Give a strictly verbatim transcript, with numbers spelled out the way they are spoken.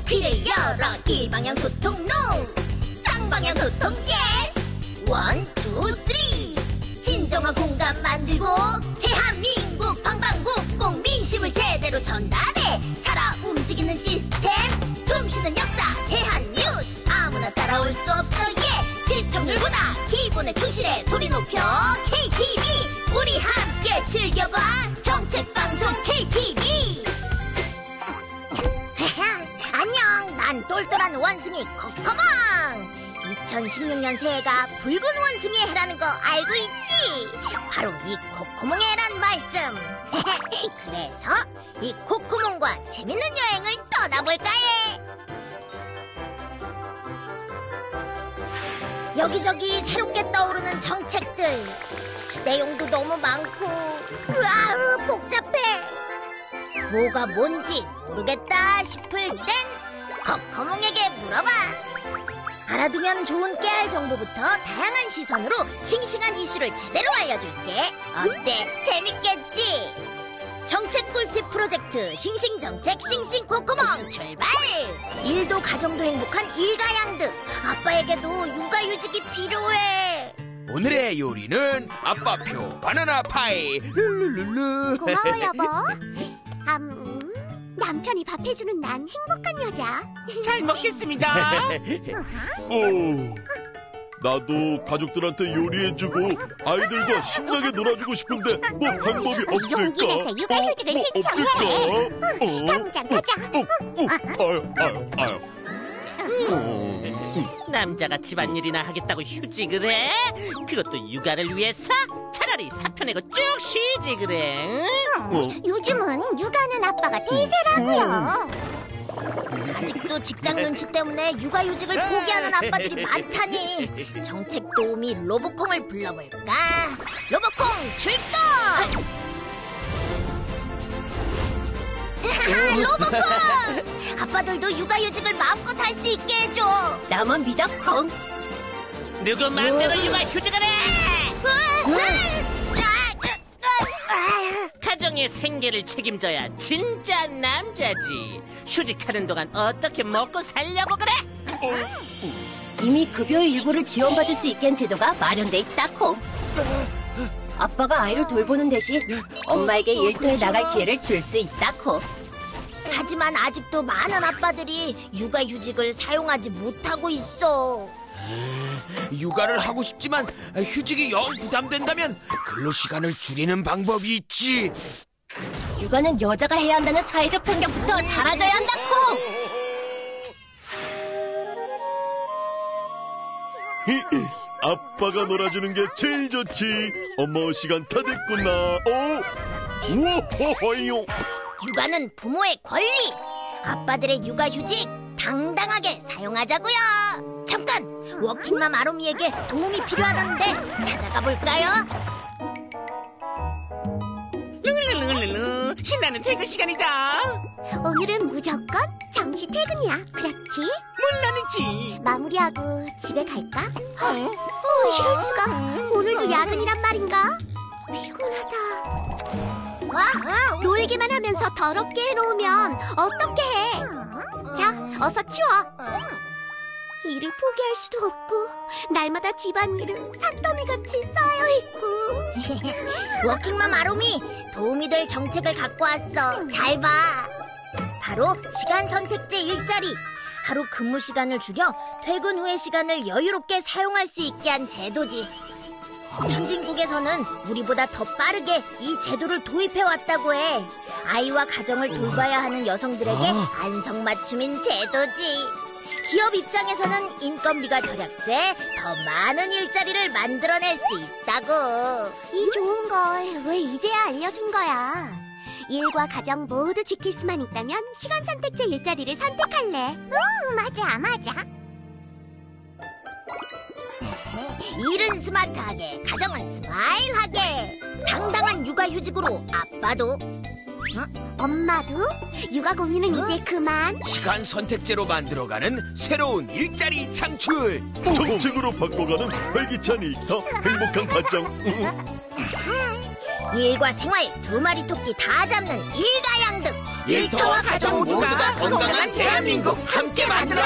귀를 열어 일방향 소통 노 쌍방향 소통 예스 원, 투, 쓰리 진정한 공감 만들고 대한민국 방방곡곡 꼭 민심을 제대로 전달해 살아 움직이는 시스템 숨쉬는 역사 대한뉴스 아무나 따라올 수 없어 예 시청률보다 기본에 충실해 소리 높여 케이티비 우리 함께 즐겨봐 정책방송 케이티비 안녕 난 똘똘한 원숭이 코코몽 이천십육 년 새해가 붉은 원숭이의 해라는 거 알고 있지? 바로 이 코코몽의 해란 말씀 그래서 이 코코몽과 재밌는 여행을 떠나볼까 해 여기저기 새롭게 떠오르는 정책들 내용도 너무 많고 으아 복잡해 뭐가 뭔지 모르겠다 싶을 땐 코코몽에게 물어봐 알아두면 좋은 깨알 정보부터 다양한 시선으로 싱싱한 이슈를 제대로 알려줄게 어때? 재밌겠지? 정책 꿀팁 프로젝트 싱싱정책 싱싱코코몽 출발! 일도 가정도 행복한 일가양득 아빠에게도 육아휴직이 필요해 오늘의 요리는 아빠표 바나나 파이 룰루룰루 고마워 여보 음, 남편이 밥 해주는 난 행복한 여자 잘 먹겠습니다. 오, 나도 가족들한테 요리해주고 아이들과 신나게 놀아주고 싶은데 뭐 방법이 없을까? 용기 내서 육아휴직을 뭐 신청해. 없을까? 당장 가자. 어, 어, 어, 아유, 아유, 아유. 남자가 집안일이나 하겠다고 휴직을 해? 그것도 육아를 위해서? 차라리 사표 내고 쭉 쉬지 그래. 어? 요즘은 육아는 아빠가 대세라고요. 아직도 직장 눈치 때문에 육아휴직을 포기하는 아빠들이 많다니 정책 도우미 로보콩을 불러볼까? 로보콩 출동! 로보콩! 아빠들도 육아휴직을 마음껏 할 수 있게 해줘 나만 믿어 콩 누구 마음대로 육아휴직을 해? 가정의 생계를 책임져야 진짜 남자지. 휴직하는 동안 어떻게 먹고 살려고 그래? 이미 급여의 일부를 지원받을 수 있게 한 제도가 마련돼 있다코. 아빠가 아이를 돌보는 대신 엄마에게 일터에 나갈 기회를 줄 수 있다코. 하지만 아직도 많은 아빠들이 육아휴직을 사용하지 못하고 있어 육아를 하고 싶지만 휴직이 영 부담된다면 근로시간을 줄이는 방법이 있지 육아는 여자가 해야 한다는 사회적 편견부터 사라져야 한다코. 아빠가 놀아주는 게 제일 좋지. 엄마 시간 다 됐구나. 어? 우와호호요. 육아는 부모의 권리 아빠들의 육아휴직 당당하게 사용하자고요 잠깐 워킹맘 아로미에게 도움이 필요하다는데 찾아가 볼까요? 룰루룰루 신나는 퇴근 시간이다. 오늘은 무조건 정시 퇴근이야. 그렇지? 물론이지. 마무리하고 집에 갈까? 어, 어 이럴 수가. 오늘도 야근이란 말인가? 피곤하다. 놀기만 하면서 더럽게 해놓으면 어떻게 해? 자, 어서 치워. 일을 포기할 수도 없고 날마다 집안일은 산더미같이 쌓여있고 워킹맘 아로미 도움이 될 정책을 갖고 왔어 잘 봐 바로 시간 선택제 일자리 하루 근무 시간을 줄여 퇴근 후의 시간을 여유롭게 사용할 수 있게 한 제도지 선진국에서는 우리보다 더 빠르게 이 제도를 도입해왔다고 해 아이와 가정을 돌봐야 하는 여성들에게 안성맞춤인 제도지 기업 입장에서는 인건비가 절약돼 더 많은 일자리를 만들어낼 수 있다고 이 좋은 걸 왜 이제야 알려준 거야? 일과 가정 모두 지킬 수만 있다면 시간 선택제 일자리를 선택할래. 응 맞아 맞아. 일은 스마트하게 가정은 스마일하게 당당한 육아휴직으로 아빠도 엄마도 육아 고민은 이제 그만. 시간 선택제로 만들어가는 새로운 일자리 창출 정책으로 바꿔가는 활기찬 일터 행복한 가정. 일과 생활 두 마리 토끼 다 잡는 일가양득 일터와 가정 모두가 건강한 대한민국 함께 만들어